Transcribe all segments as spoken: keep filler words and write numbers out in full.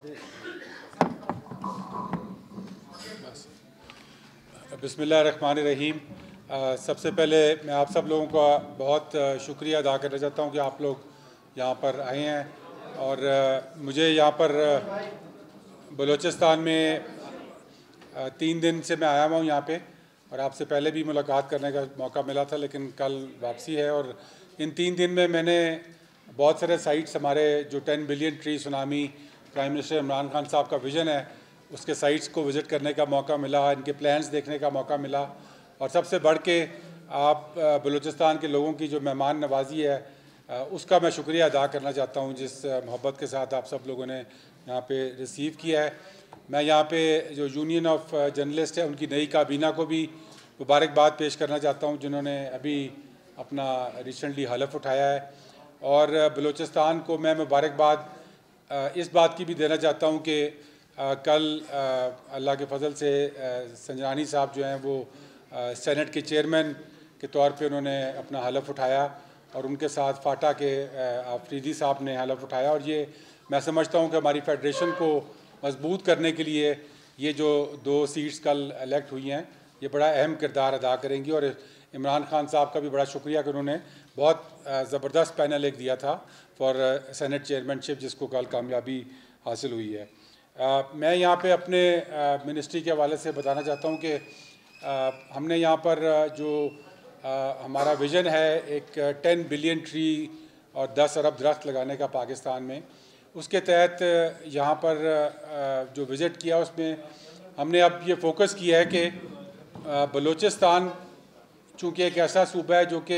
बिस्मिल्लाहिर्रहमानिर्रहीम। सबसे पहले मैं आप सब लोगों का बहुत शुक्रिया अदा करना चाहता हूँ कि आप लोग यहाँ पर आए हैं और मुझे यहाँ पर बलूचिस्तान में तीन दिन से मैं आया हुआ हूँ यहाँ पे और आपसे पहले भी मुलाकात करने का मौका मिला था, लेकिन कल वापसी है। और इन तीन दिन में मैंने बहुत सारे साइट्स, हमारे जो ten billion tree tsunami prime minister Imran Khan साहब का विज़न है, उसके साइट्स को विज़िट करने का मौका मिला, इनके प्लान्स देखने का मौका मिला। और सबसे बढ़ के आप बलूचिस्तान के लोगों की जो मेहमान नवाजी है उसका मैं शुक्रिया अदा करना चाहता हूँ, जिस मोहब्बत के साथ आप सब लोगों ने यहाँ पे रिसीव किया है। मैं यहाँ पे जो यूनियन ऑफ जर्नलिस्ट है उनकी नई काबीना को भी मुबारकबाद पेश करना चाहता हूँ, जिन्होंने अभी अपना रिसेंटली हलफ उठाया है। और बलूचिस्तान को मैं मुबारकबाद इस बात की भी देना चाहता हूँ कि कल अल्लाह के फजल से संजरानी साहब जो हैं वो सेनेट के चेयरमैन के तौर पे उन्होंने अपना हलफ उठाया और उनके साथ फाटा के आफरीदी साहब ने हलफ उठाया। और ये मैं समझता हूँ कि हमारी फेडरेशन को मजबूत करने के लिए ये जो दो सीट्स कल इलेक्ट हुई हैं ये बड़ा अहम किरदार अदा करेंगी। और इमरान खान साहब का भी बड़ा शुक्रिया कि उन्होंने बहुत ज़बरदस्त पैनल एक दिया था फॉर सेनेट चेयरमैनशिप, जिसको कल कामयाबी हासिल हुई है। आ, मैं यहाँ पे अपने मिनिस्ट्री के हवाले से बताना चाहता हूँ कि हमने यहाँ पर जो आ, हमारा विज़न है एक टेन बिलियन ट्री और दस अरब दरख्त लगाने का पाकिस्तान में, उसके तहत यहाँ पर आ, जो विज़िट किया उसमें हमने अब ये फोकस किया है कि बलूचिस्तान चूँकि एक ऐसा सूबा है जो कि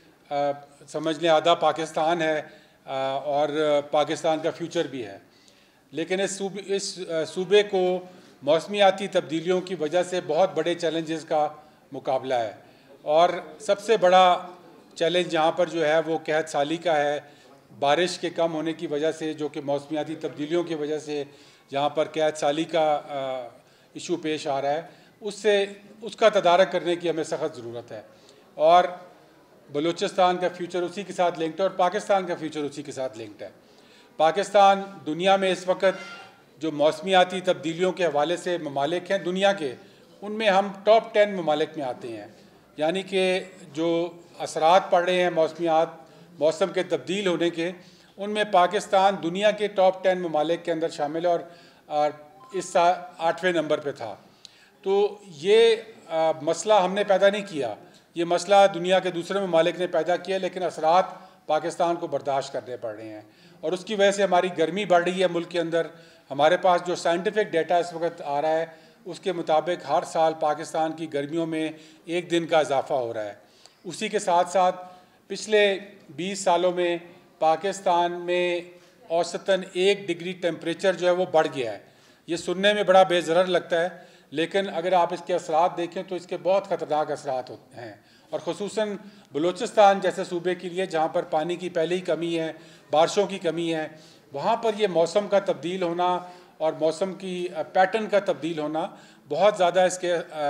समझ लें आधा पाकिस्तान है आ, और पाकिस्तान का फ्यूचर भी है, लेकिन इस सूबे इस सूबे को मौसमियाती तब्दीलियों की वजह से बहुत बड़े चैलेंजेस का मुकाबला है। और सबसे बड़ा चैलेंज यहाँ पर जो है वो कहत साली का है, बारिश के कम होने की वजह से, जो कि मौसमियाती तब्दीलियों की वजह से यहाँ पर कहत साली का इशू पेश आ रहा है, उससे उसका तदारक करने की हमें सख्त ज़रूरत है। और बलूचिस्तान का फ्यूचर उसी के साथ लिंक्ड है और पाकिस्तान का फ्यूचर उसी के साथ लिंक्ड है। पाकिस्तान दुनिया में इस वक्त जो मौसमियाती तब्दीलियों के हवाले से ममालिक हैं दुनिया के, उनमें हम टॉप टेन ममालिक में आते हैं। यानी कि जो असरात पड़ रहे हैं मौसमियात मौसम के तब्दील होने के, उनमें पाकिस्तान दुनिया के टॉप टेन ममालिक के अंदर शामिल है और, और इस आठवें नंबर पे था। तो ये आ, मसला हमने पैदा नहीं किया, ये मसला दुनिया के दूसरे ममालिक ने पैदा किया, लेकिन असरात पाकिस्तान को बर्दाश्त करने पड़ रहे हैं और उसकी वजह से हमारी गर्मी बढ़ रही है मुल्क के अंदर। हमारे पास जो साइंटिफिक डेटा इस वक्त आ रहा है उसके मुताबिक हर साल पाकिस्तान की गर्मियों में एक दिन का इजाफा हो रहा है। उसी के साथ साथ पिछले बीस सालों में पाकिस्तान में औसतन एक डिग्री टेम्परेचर जो है वो बढ़ गया है। ये सुनने में बड़ा बेज़रर लगता है, लेकिन अगर आप इसके असरात देखें तो इसके बहुत ख़तरनाक असरात होते हैं। और ख़ुसूसन बलूचिस्तान जैसे सूबे के लिए जहाँ पर पानी की पहले ही कमी है, बारिशों की कमी है, वहाँ पर ये मौसम का तब्दील होना और मौसम की पैटर्न का तब्दील होना बहुत ज़्यादा इसके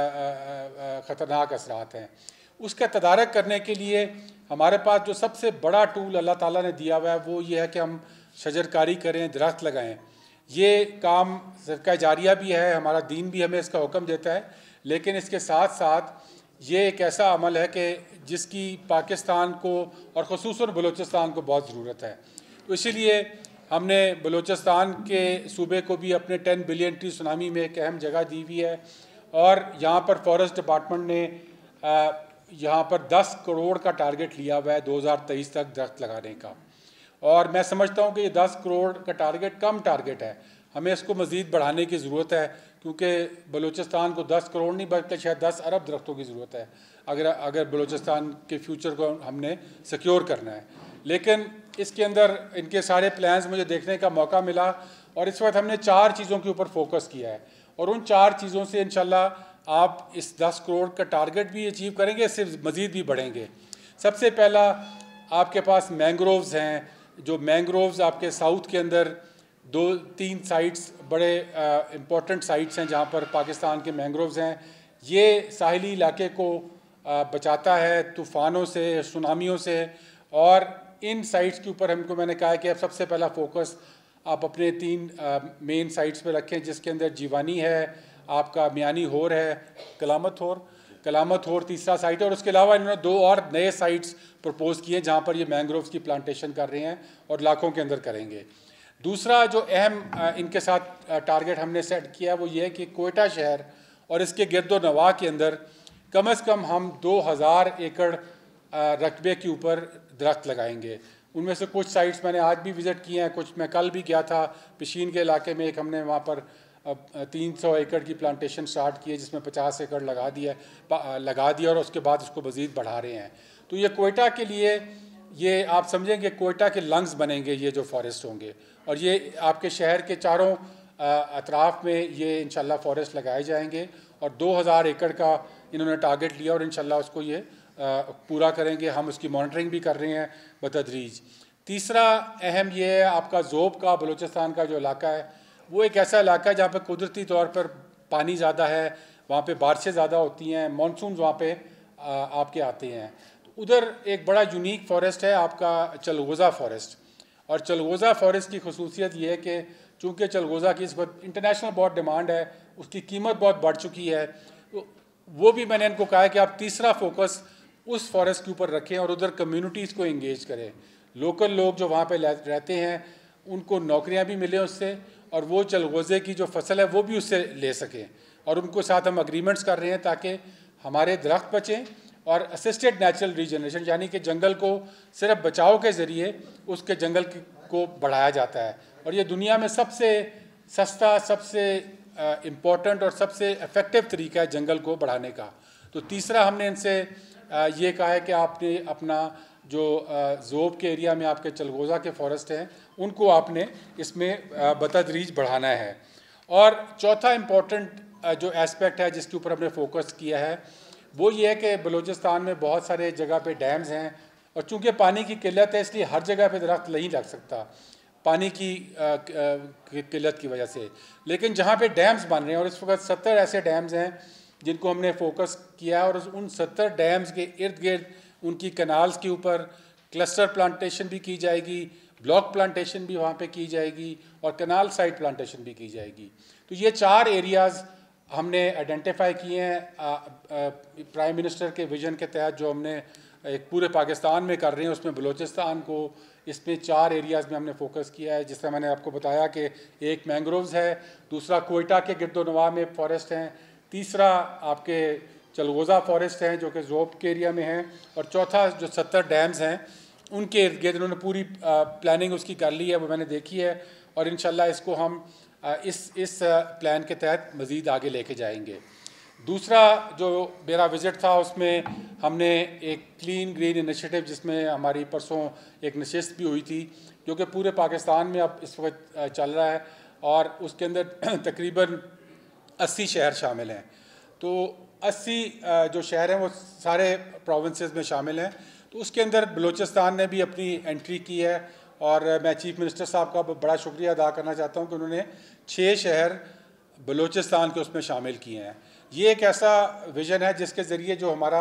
ख़तरनाक असरात हैं। उसका तदारक करने के लिए हमारे पास जो सबसे बड़ा टूल अल्लाह ताला ने दिया हुआ है वो ये है कि हम शजरकारी करें, दरख्त लगाएं। ये काम सदका जारिया भी है, हमारा दीन भी हमें इसका हुक्म देता है, लेकिन इसके साथ साथ ये एक ऐसा अमल है कि जिसकी पाकिस्तान को और ख़ुसूसन बलूचिस्तान को बहुत ज़रूरत है। तो इसीलिए हमने बलूचिस्तान के सूबे को भी अपने टेन बिलियन ट्री सुनामी में एक अहम जगह दी हुई है। और यहाँ पर फॉरेस्ट डिपार्टमेंट ने यहाँ पर दस करोड़ का टारगेट लिया हुआ है दो हज़ार तेईस तक दरख्त लगाने का। और मैं समझता हूँ कि ये दस करोड़ का टारगेट कम टारगेट है, हमें इसको मज़ीद बढ़ाने की ज़रूरत है, क्योंकि बलूचिस्तान को दस करोड़ नहीं बल्कि शायद दस अरब दरख्तों की ज़रूरत है अगर अगर बलूचिस्तान के फ्यूचर को हमने सिक्योर करना है। लेकिन इसके अंदर इनके सारे प्लान्स मुझे देखने का मौका मिला और इस वक्त हमने चार चीज़ों के ऊपर फोकस किया है और उन चार चीज़ों से इंशाल्लाह आप इस दस करोड़ का टारगेट भी अचीव करेंगे, इससे मज़ीद भी बढ़ेंगे। सबसे पहला आपके पास मैंग्रोव्स हैं, जो मैंग्रोव्स आपके साउथ के अंदर दो तीन साइट्स बड़े इम्पोर्टेंट साइट्स हैं जहाँ पर पाकिस्तान के मैंग्रोव्स हैं। ये साहिली इलाके को आ, बचाता है तूफ़ानों से, सुनामियों से। और इन साइट्स के ऊपर हमको मैंने कहा है कि अब सबसे पहला फोकस आप अपने तीन मेन साइट्स पे रखें, जिसके अंदर जीवानी है, आपका मियानी होर है, कलामत होर कलामत होर तीसरा साइट है। और उसके अलावा इन्होंने दो और नए साइट्स प्रपोज किए जहाँ पर ये मैंग्रोव्स की प्लांटेशन कर रहे हैं और लाखों के अंदर करेंगे। दूसरा जो अहम इनके साथ टारगेट हमने सेट किया वो ये है कि कोयटा शहर और इसके गिरदो नवाह के अंदर कम अज़ कम हम दो हज़ार एकड़ रकबे के ऊपर दरख्त लगाएंगे। उनमें से कुछ साइट्स मैंने आज भी विज़िट किए हैं, कुछ मैं कल भी गया था। पिशीन के इलाके में एक हमने वहाँ पर तीन सौ एकड़ की प्लांटेशन स्टार्ट की है, जिसमें पचास एकड़ लगा दिया लगा दिया और उसके बाद उसको मज़ीद बढ़ा रहे हैं। तो ये कोयटा के लिए, ये आप समझेंगे कोयटा के लंग्स बनेंगे ये जो फॉरेस्ट होंगे, और ये आपके शहर के चारों अतराफ़ में ये इंशाल्लाह फॉरेस्ट लगाए जाएंगे। और दो हज़ार एकड़ का इन्होंने टारगेट लिया और इंशाल्लाह उसको ये पूरा करेंगे। हम उसकी मॉनिटरिंग भी कर रहे हैं बतदरीज। तीसरा अहम ये है आपका ज़ोब का बलूचिस्तान का जो इलाका है, वो एक ऐसा इलाका है जहाँ पर कुदरती तौर पर पानी ज़्यादा है, वहाँ पे बारिशें ज़्यादा होती हैं, मानसून वहाँ पे आपके आते हैं। उधर एक बड़ा यूनिक फॉरेस्ट है आपका चलगोज़ा फॉरेस्ट। और चलगोज़ा फॉरेस्ट की खसूसियत ये है कि चूँकि चलगोज़ा की इस वक्त इंटरनेशनल बहुत डिमांड है, उसकी कीमत बहुत बढ़ चुकी है, तो वो भी मैंने इनको कहा है कि आप तीसरा फोकस उस फॉरेस्ट के ऊपर रखें और उधर कम्युनिटीज़ को इंगेज करें। लोकल लोग जो वहाँ पे रहते हैं उनको नौकरियाँ भी मिलें उससे, और वो चलगोज़े की जो फसल है वो भी उससे ले सकें। और उनको साथ हम अग्रीमेंट्स कर रहे हैं ताकि हमारे दरख्त बचें और असिस्टेड नेचुरल रीजनरेशन, यानी कि जंगल को सिर्फ बचाव के ज़रिए उसके जंगल को बढ़ाया जाता है। और ये दुनिया में सबसे सस्ता, सबसे इम्पोर्टेंट और सबसे इफ़ेक्टिव तरीका है जंगल को बढ़ाने का। तो तीसरा हमने इनसे ये कहा है कि आपने अपना जो ज़ोब के एरिया में आपके चलगोज़ा के फॉरेस्ट हैं उनको आपने इसमें बतदरीज बढ़ाना है। और चौथा इम्पोर्टेंट जो एस्पेक्ट है जिसके ऊपर हमने फोकस किया है वो ये है कि बलूचिस्तान में बहुत सारे जगह पे डैम्स हैं, और चूँकि पानी की किल्लत है इसलिए हर जगह पे दरख्त नहीं लग सकता पानी की किल्लत की वजह से। लेकिन जहाँ पे डैम्स बन रहे हैं, और इस वक्त सत्तर ऐसे डैम्स हैं जिनको हमने फोकस किया है, और उन सत्तर डैम्स के इर्द गिर्द उनकी कनाल्स के ऊपर क्लस्टर प्लांटेशन भी की जाएगी, ब्लॉक प्लांटेशन भी वहाँ पे की जाएगी, और कनाल साइड प्लांटेशन भी की जाएगी। तो ये चार एरियाज़ हमने आइडेंटिफाई किए हैं प्राइम मिनिस्टर के विजन के तहत, जो हमने एक पूरे पाकिस्तान में कर रहे हैं। उसमें बलूचिस्तान को इसमें चार एरियाज़ में हमने फोकस किया है, जिस तरह मैंने आपको बताया कि एक मैंग्रोव्स है, दूसरा कोयटा के गिरदो नवाह में फॉरेस्ट हैं, तीसरा आपके चलगोज़ा फॉरेस्ट हैं जो कि ज़ोब के एरिया में हैं, और चौथा जो सत्तर डैम्स हैं उनके इर्द गिर्द इन्होंने पूरी प्लानिंग उसकी कर ली है, वो मैंने देखी है। और इंशाल्लाह इसको हम इस इस प्लान के तहत मज़ीद आगे लेके जाएंगे। दूसरा जो मेरा विज़िट था उसमें हमने एक क्लीन ग्रीन इनिशिएटिव, जिसमें हमारी परसों एक नशिस्त भी हुई थी जो कि पूरे पाकिस्तान में अब इस वक्त चल रहा है, और उसके अंदर तकरीबन अस्सी शहर शामिल हैं। तो अस्सी जो शहर हैं वो सारे प्रोविंसेस में शामिल हैं। तो उसके अंदर बलूचिस्तान ने भी अपनी एंट्री की है, और मैं चीफ़ मिनिस्टर साहब का बड़ा शुक्रिया अदा करना चाहता हूँ कि उन्होंने छः शहर बलूचिस्तान के उसमें शामिल किए हैं। ये एक ऐसा विज़न है जिसके ज़रिए जो हमारा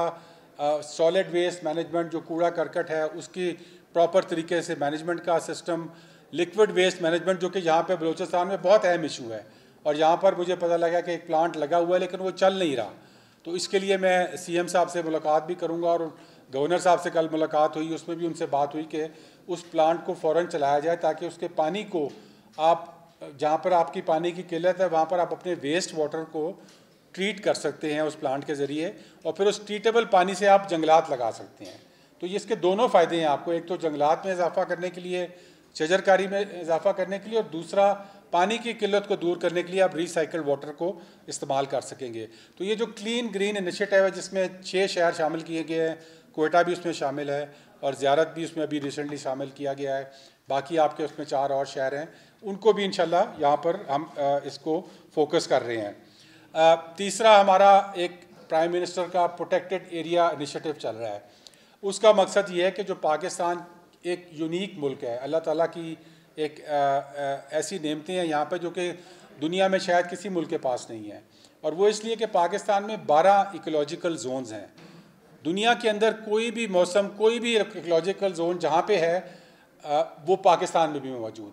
सॉलिड वेस्ट मैनेजमेंट, जो कूड़ा करकट है, उसकी प्रॉपर तरीके से मैनेजमेंट का सिस्टम, लिक्विड वेस्ट मैनेजमेंट, जो कि यहाँ पे बलूचिस्तान में बहुत अहम इशू है। और यहाँ पर मुझे पता लगा कि एक प्लांट लगा हुआ है लेकिन वो चल नहीं रहा। तो इसके लिए मैं सीएम साहब से मुलाकात भी करूँगा, और गवर्नर साहब से कल मुलाकात हुई, उसमें भी उनसे बात हुई कि उस प्लांट को फ़ौरन चलाया जाए ताकि उसके पानी को आप, जहाँ पर आपकी पानी की किल्लत है वहाँ पर आप अपने वेस्ट वाटर को ट्रीट कर सकते हैं उस प्लांट के ज़रिए, और फिर उस ट्रीटेबल पानी से आप जंगलात लगा सकते हैं। तो ये इसके दोनों फ़ायदे हैं आपको, एक तो जंगलात में इजाफा करने के लिए, शजरकारी में इजाफा करने के लिए, और दूसरा पानी की किल्लत को दूर करने के लिए आप रिसाइकल्ड वाटर को इस्तेमाल कर सकेंगे। तो ये जो क्लीन ग्रीन इनिशिएटिव है जिसमें छः शहर शामिल किए गए हैं, कोयटा भी उसमें शामिल है और ज़ियारत भी उसमें अभी रिसेंटली शामिल किया गया है, बाकी आपके उसमें चार और शहर हैं, उनको भी इंशाल्लाह यहाँ पर हम इसको फोकस कर रहे हैं। तीसरा हमारा एक प्राइम मिनिस्टर का प्रोटेक्टेड एरिया इनिशिएटिव चल रहा है। उसका मकसद ये है कि जो पाकिस्तान एक यूनिक मुल्क है, अल्लाह ताला की एक आ, आ, ऐसी नेमतें हैं यहाँ पर जो कि दुनिया में शायद किसी मुल्क के पास नहीं है, और वो इसलिए कि पाकिस्तान में बारह इकोलॉजिकल जोन्स हैं। दुनिया के अंदर कोई भी मौसम, कोई भी इकोलॉजिकल जोन जहाँ पे है आ, वो पाकिस्तान में भी मौजूद है।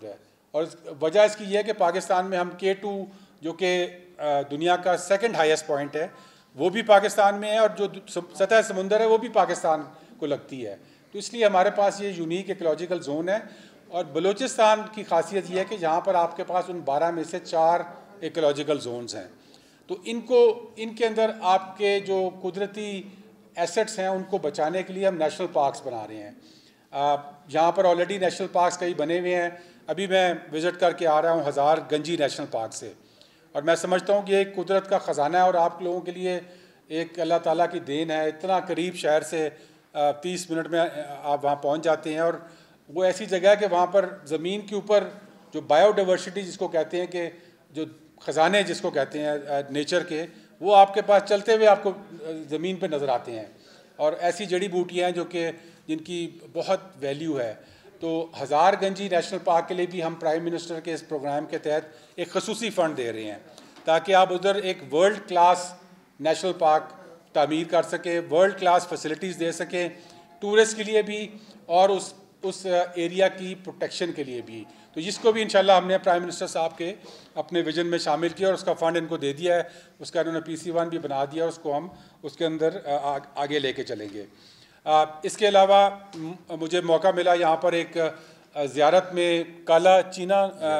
और वजह इसकी यह है कि पाकिस्तान में हम के टू जो कि दुनिया का सेकंड हाईएस्ट पॉइंट है वो भी पाकिस्तान में है, और जो सतह समुंदर है वो भी पाकिस्तान को लगती है। तो इसलिए हमारे पास ये यूनिक इकोलॉजिकल जोन है। और बलूचिस्तान की खासियत ये है कि यहाँ पर आपके पास उन बारह में से चार इकोलॉजिकल जोन्स हैं। तो इनको इनके अंदर आपके जो कुदरती एसेट्स हैं उनको बचाने के लिए हम नेशनल पार्क्स बना रहे हैं। यहाँ पर ऑलरेडी नेशनल पार्क्स कई बने हुए हैं। अभी मैं विज़िट करके आ रहा हूँ हज़ार गंजी नेशनल पार्क से, और मैं समझता हूँ कि एक कुदरत का ख़जाना है और आप लोगों के लिए एक अल्लाह ताला की देन है। इतना करीब शहर से तीस मिनट में आप वहाँ पहुँच जाते हैं, और वो ऐसी जगह है कि वहाँ पर ज़मीन के ऊपर जो बायोडाइवर्सिटी जिसको कहते हैं, कि जो ख़जाने जिसको कहते हैं नेचर के, वो आपके पास चलते हुए आपको ज़मीन पे नज़र आते हैं। और ऐसी जड़ी बूटियाँ हैं जो कि जिनकी बहुत वैल्यू है। तो हज़ार गंजी नेशनल पार्क के लिए भी हम प्राइम मिनिस्टर के इस प्रोग्राम के तहत एक खसूसी फ़ंड दे रहे हैं, ताकि आप उधर एक वर्ल्ड क्लास नेशनल पार्क तामीर कर सकें, वर्ल्ड क्लास फैसिलिटीज़ दे सकें टूरिस्ट के लिए भी और उस उस एरिया की प्रोटेक्शन के लिए भी। तो जिसको भी इंशाल्लाह हमने प्राइम मिनिस्टर साहब के अपने विजन में शामिल किया और उसका फ़ंड इनको दे दिया है। उसका इन्होंने पी सी वन भी बना दिया, उसको हम उसके अंदर आ, आगे लेके चलेंगे। आ, इसके अलावा मुझे मौका मिला यहाँ पर एक ज़ियारत में काला चीना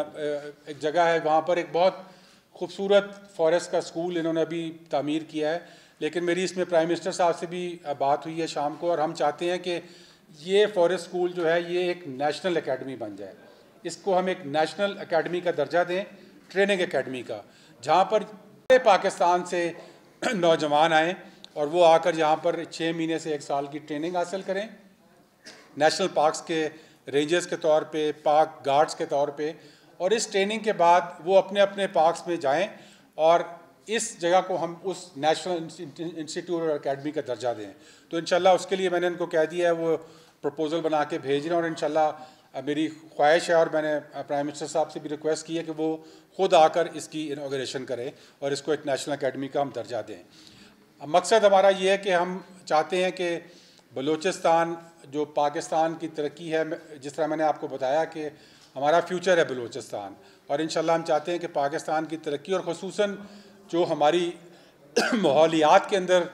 एक जगह है, वहाँ पर एक बहुत खूबसूरत फॉरेस्ट का स्कूल इन्होंने अभी तामीर किया है। लेकिन मेरी इसमें प्राइम मिनिस्टर साहब से भी बात हुई है शाम को, और हम चाहते हैं कि ये फॉरेस्ट स्कूल जो है ये एक नेशनल एकेडमी बन जाए। इसको हम एक नेशनल एकेडमी का दर्जा दें, ट्रेनिंग एकेडमी का, जहाँ पर पाकिस्तान से नौजवान आएँ और वो आकर यहाँ पर छः महीने से एक साल की ट्रेनिंग हासिल करें नेशनल पार्क्स के रेंजर्स के तौर पे, पार्क गार्ड्स के तौर पे, और इस ट्रेनिंग के बाद वो अपने अपने पार्क्स में जाएं और इस जगह को हम उस नेशनल इंस्टीट्यूट और एकेडमी का दर्जा दें। तो इंशाल्लाह उसके लिए मैंने इनको कह दिया है, वो प्रपोज़ल बना के भेज रहे हैं, और इंशाल्लाह मेरी ख्वाहिश है और मैंने प्राइम मिनिस्टर साहब से भी रिक्वेस्ट की है कि वो ख़ुद आकर इसकी इनॉग्रेशन करें और इसको एक नेशनल एकेडमी का हम दर्जा दें। मकसद हमारा ये है कि हम चाहते हैं कि बलूचिस्तान जो पाकिस्तान की तरक्की है, जिस तरह मैंने आपको बताया कि हमारा फ्यूचर है बलूचिस्तान, और इंशाल्लाह हम चाहते हैं कि पाकिस्तान की तरक्की और ख़ुसूसन जो हमारी माहौलियात के अंदर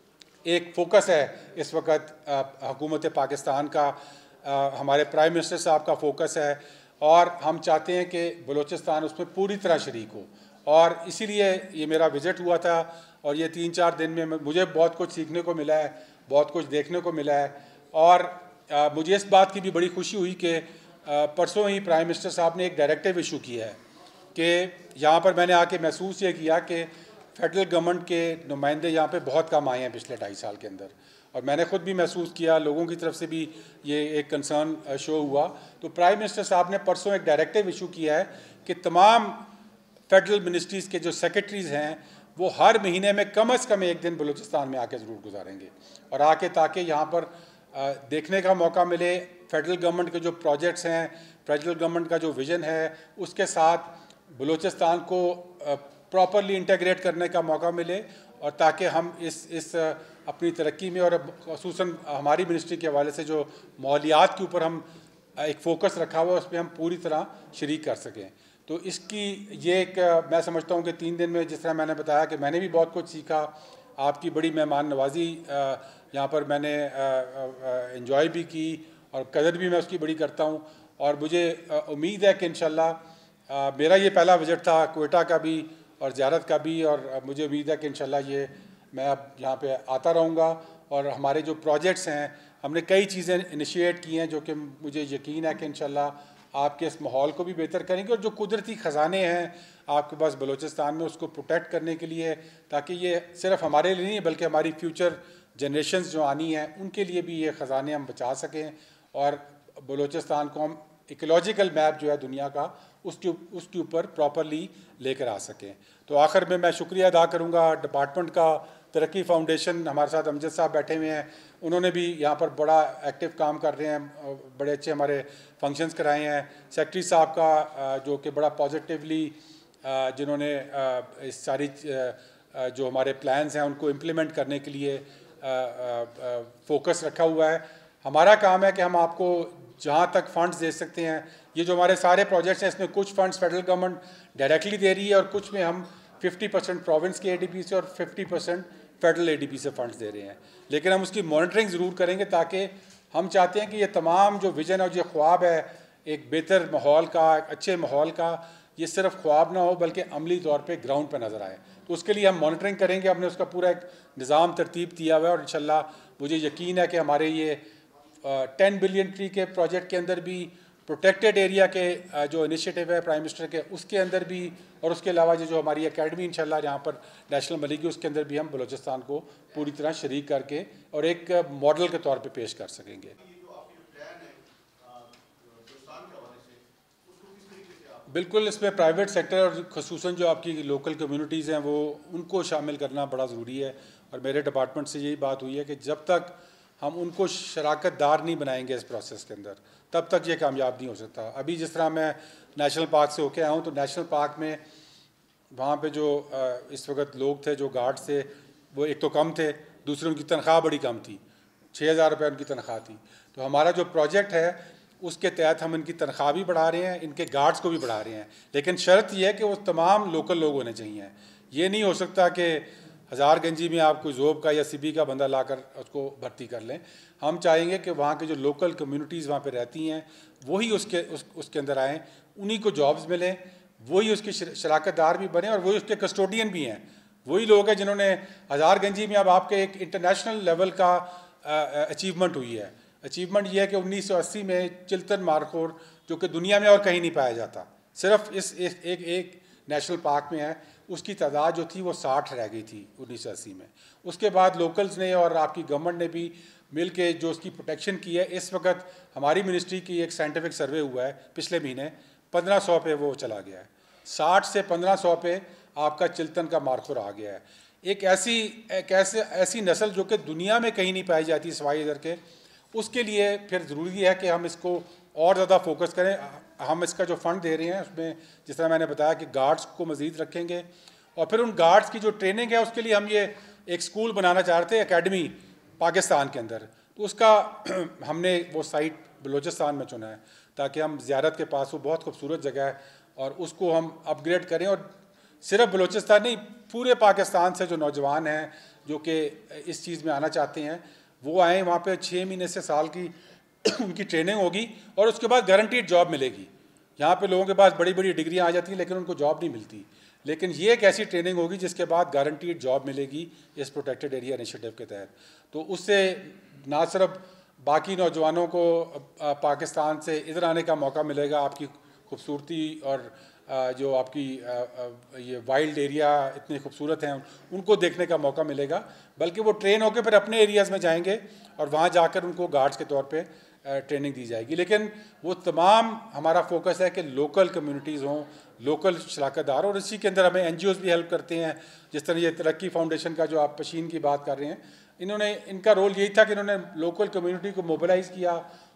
एक फ़ोकस है इस वक्त हुकूमत पाकिस्तान का, आ, हमारे प्राइम मिनिस्टर साहब का फ़ोकस है, और हम चाहते हैं कि बलूचिस्तान उसमें पूरी तरह शरीक हो। और इसीलिए ये मेरा विज़िट हुआ था, और ये तीन चार दिन में मुझे बहुत कुछ सीखने को मिला है, बहुत कुछ देखने को मिला है। और आ, मुझे इस बात की भी बड़ी खुशी हुई कि परसों ही प्राइम मिनिस्टर साहब ने एक डायरेक्टिव इशू किया है कि यहाँ पर मैंने आके महसूस ये किया कि फेडरल गवर्नमेंट के नुमाइंदे यहाँ पे बहुत कम आए हैं पिछले ढाई साल के अंदर, और मैंने ख़ुद भी महसूस किया, लोगों की तरफ से भी ये एक कंसर्न शो हुआ। तो प्राइम मिनिस्टर साहब ने परसों एक डायरेक्टिव इशू किया है कि तमाम फेडरल मिनिस्ट्रीज़ के जो सेक्रेटरीज़ हैं वो हर महीने में कम अज़ कम एक दिन बलूचिस्तान में आके ज़रूर गुजारेंगे, और आके ताकि यहाँ पर देखने का मौका मिले फेडरल गवर्नमेंट के जो प्रोजेक्ट्स हैं, फेडरल गवर्नमेंट का जो विज़न है, उसके साथ बलूचिस्तान को प्रॉपरली इंटीग्रेट करने का मौका मिले, और ताकि हम इस इस अपनी तरक्की में और ख़ुसूसन हमारी मिनिस्ट्री के हवाले से जो माहौलियात के ऊपर हम एक फ़ोकस रखा हुआ है उस पर हम पूरी तरह शरीक कर सकें। तो इसकी ये एक मैं समझता हूँ कि तीन दिन में जिस तरह मैंने बताया कि मैंने भी बहुत कुछ सीखा, आपकी बड़ी मेहमान नवाजी यहाँ पर मैंने इन्जॉय भी की और कदर भी मैं उसकी बड़ी करता हूँ। और मुझे उम्मीद है कि इंशाल्लाह मेरा ये पहला विज़िट था क्वेटा का भी और ज़ियारत का भी, और मुझे उम्मीद है कि इंशाल्लाह ये मैं अब यहाँ पे आता रहूँगा। और हमारे जो प्रोजेक्ट्स हैं, हमने कई चीज़ें इनिशिएट की हैं जो कि मुझे यकीन है कि इंशाल्लाह आपके इस माहौल को भी बेहतर करेंगे, और जो कुदरती ख़जाने हैं आपके पास बलूचिस्तान में उसको प्रोटेक्ट करने के लिए, ताकि ये सिर्फ हमारे लिए नहीं बल्कि हमारी फ्यूचर जनरेशन्स जो आनी हैं उनके लिए भी ये ख़जाने हम बचा सकें, और बलूचिस्तान को हम इकोलॉजिकल मैप जो है दुनिया का उसके उसके ऊपर प्रॉपरली लेकर आ सकें। तो आखिर में मैं शुक्रिया अदा करूँगा डिपार्टमेंट का, तरक्की फाउंडेशन हमारे साथ अमजद साहब बैठे हुए हैं, उन्होंने भी यहाँ पर बड़ा एक्टिव काम कर रहे हैं, बड़े अच्छे हमारे फंक्शंस कराए हैं। सेक्रेटरी साहब का जो कि बड़ा पॉजिटिवली जिन्होंने इस सारी जो हमारे प्लान्स हैं उनको इम्प्लीमेंट करने के लिए फोकस रखा हुआ है। हमारा काम है कि हम आपको जहाँ तक फंड्स दे सकते हैं ये जो हमारे सारे प्रोजेक्ट्स हैं, इसमें कुछ फंड्स फेडरल गवर्नमेंट डायरेक्टली दे रही है और कुछ में हम फिफ्टी परसेंट प्रोविंस के एडीपी से और फिफ्टी परसेंट फेडरल एडीपी से फंड्स दे रहे हैं। लेकिन हम उसकी मॉनिटरिंग ज़रूर करेंगे, ताकि हम चाहते हैं कि ये तमाम जो विज़न और जो ख्वाब है एक बेहतर माहौल का, एक अच्छे माहौल का, ये सिर्फ ख्वाब ना हो बल्कि अमली तौर पे ग्राउंड पे नज़र आए। तो उसके लिए हम मॉनिटरिंग करेंगे। हमने उसका पूरा एक निज़ाम तरतीब दिया हुआ है और इंशाल्लाह मुझे यकीन है कि हमारे ये टेन बिलियन ट्री के प्रोजेक्ट के अंदर भी, प्रोटेक्टेड एरिया के uh, जो इनिशिएटिव है प्राइम मिनिस्टर के, उसके अंदर भी, और उसके अलावा ये जो हमारी एकेडमी इंशाल्लाह यहाँ पर नेशनल बनेगी, उसके अंदर भी हम बलूचिस्तान को पूरी तरह शरीक करके और एक मॉडल के तौर पर पेश कर सकेंगे। बिल्कुल, इसमें प्राइवेट सेक्टर और ख़ुसूसन जो आपकी लोकल कम्युनिटीज़ हैं वो उनको शामिल करना बड़ा ज़रूरी है। और मेरे डिपार्टमेंट से यही बात हुई है कि जब तक हम उनको शराकत दार नहीं बनाएंगे इस प्रोसेस के अंदर, तब तक ये कामयाब नहीं हो सकता। अभी जिस तरह मैं नेशनल पार्क से होके आया हूँ, तो नेशनल पार्क में वहाँ पे जो इस वक्त लोग थे, जो गार्ड्स थे, वो एक तो कम थे, दूसरी उनकी तनख्वाह बड़ी कम थी, छः हज़ार रुपये उनकी तनख्वाह थी। तो हमारा जो प्रोजेक्ट है उसके तहत हम इनकी तनख्वाह भी बढ़ा रहे हैं, इनके गार्ड्स को भी बढ़ा रहे हैं, लेकिन शर्त यह है कि वो तमाम लोकल लोग होने चाहिए। ये नहीं हो सकता कि हज़ार गंजी में आप कोई जोब का या सिबी का बंदा लाकर उसको भर्ती कर लें। हम चाहेंगे कि वहाँ के जो लोकल कम्युनिटीज़ वहाँ पे रहती हैं वही उसके उस, उसके अंदर आएँ, उन्हीं को जॉब्स मिलें, वही उसकी शराकतदार भी बने और वही उसके कस्टोडियन भी हैं। वही लोग हैं जिन्होंने हज़ार गंजी में अब आपके एक इंटरनेशनल लेवल का अचीवमेंट हुई है। अचीवमेंट यह है कि उन्नीस सौ अस्सी में चिल्तन मारखोर, जो कि दुनिया में और कहीं नहीं पाया जाता, सिर्फ इस एक एक, एक नेशनल पार्क में है, उसकी तादाद जो थी वो साठ रह गई थी उन्नीस सौ अस्सी में। उसके बाद लोकल्स ने और आपकी गवर्नमेंट ने भी मिल के जो उसकी प्रोटेक्शन की है। इस वक्त हमारी मिनिस्ट्री की एक साइंटिफिक सर्वे हुआ है पिछले महीने, पंद्रह सौ पे वो चला गया है, साठ से पंद्रह सौ पे आपका चिल्तन का मारखोर आ गया है। एक ऐसी एक ऐसे ऐसी नस्ल जो कि दुनिया में कहीं नहीं पाई जाती सिवाय इधर के, उसके लिए फिर ज़रूरी है कि हम इसको और ज़्यादा फोकस करें। हम इसका जो फ़ंड दे रहे हैं उसमें जिस तरह मैंने बताया कि गार्ड्स को मज़ीद रखेंगे और फिर उन गार्ड्स की जो ट्रेनिंग है उसके लिए हम ये एक स्कूल बनाना चाहते हैं, एकेडमी पाकिस्तान के अंदर। तो उसका हमने वो साइट बलूचिस्तान में चुना है ताकि हम ज़ियारत के पास, वो बहुत खूबसूरत जगह है, और उसको हम अपग्रेड करें और सिर्फ बलूचिस्तान नहीं, पूरे पाकिस्तान से जो नौजवान हैं जो कि इस चीज़ में आना चाहते हैं वो आएँ। वहाँ पे छः महीने से साल की उनकी ट्रेनिंग होगी और उसके बाद गारंटीड जॉब मिलेगी। यहाँ पे लोगों के पास बड़ी बड़ी डिग्रियाँ आ जाती हैं लेकिन उनको जॉब नहीं मिलती, लेकिन ये एक ऐसी ट्रेनिंग होगी जिसके बाद गारंटीड जॉब मिलेगी इस प्रोटेक्टेड एरिया इनिशिएटिव के तहत। तो उससे ना सिर्फ बाकी नौजवानों को पाकिस्तान से इधर आने का मौका मिलेगा, आपकी खूबसूरती और जो आपकी ये वाइल्ड एरिया इतने खूबसूरत हैं उनको देखने का मौका मिलेगा, बल्कि वो ट्रेन होकर फिर अपने एरियाज़ में जाएंगे और वहाँ जाकर उनको गार्ड्स के तौर पे ट्रेनिंग दी जाएगी। लेकिन वो तमाम हमारा फोकस है कि लोकल कम्युनिटीज़ हों, लोकल शराकतदार, और इसी के अंदर हमें एन जी ओज़ भी हेल्प करते हैं। जिस तरह ये तरक्की फाउंडेशन का जो आप पशीन की बात कर रहे हैं, इन्होंने इनका रोल यही था कि इन्होंने लोकल कम्युनिटी को मोबिलाइज़ किया,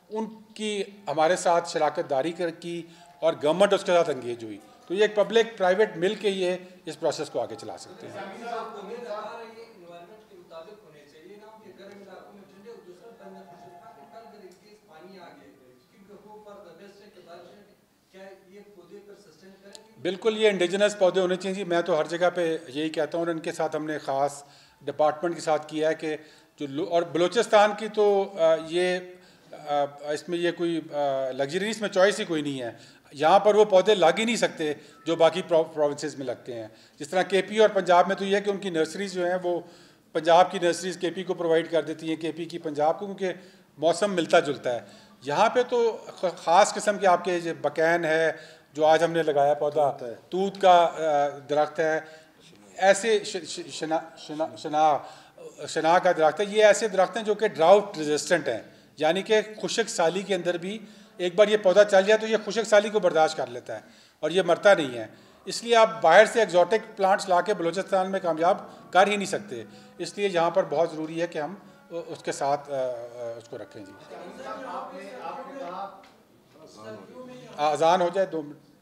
उनकी हमारे साथ शराकतदारी कर की और गवर्नमेंट उसके साथ एंगेज हुई। तो ये एक पब्लिक प्राइवेट मिल के ये इस प्रोसेस को आगे चला सकते हैं। बिल्कुल, ये इंडिजिनस पौधे होने चाहिए। मैं तो हर जगह पे यही कहता हूँ और इनके साथ हमने ख़ास डिपार्टमेंट के साथ किया है कि जो, और बलूचिस्तान की तो ये इसमें ये कोई लग्जरी, इसमें चॉइस ही कोई नहीं है। यहाँ पर वो पौधे लग ही नहीं सकते जो बाकी प्रोविंसेस में लगते हैं। जिस तरह के पी और पंजाब में तो ये है कि उनकी नर्सरीज जो हैं वो पंजाब की नर्सरीज के पी को प्रोवाइड कर देती हैं, के पी की पंजाब को, क्योंकि मौसम मिलता जुलता है। यहाँ पे तो ख़ास किस्म के आपके बकैन है जो आज हमने लगाया पौधा, तूत का दरख्त है, ऐसे शना शना शना शना का दरख्त है। ये ऐसे दरख्त हैं जो कि ड्राउट रेजिस्टेंट हैं, यानी कि खुशक साली के अंदर भी एक बार ये पौधा चल जाए तो ये खुशक साली को बर्दाश्त कर लेता है और ये मरता नहीं है। इसलिए आप बाहर से एक्जॉटिक प्लांट्स ला के बलूचिस्तान में कामयाब कर ही नहीं सकते। इसलिए यहाँ पर बहुत ज़रूरी है कि हम उसके साथ उसको रखें। जी, अजान हो जाए दो मिनट।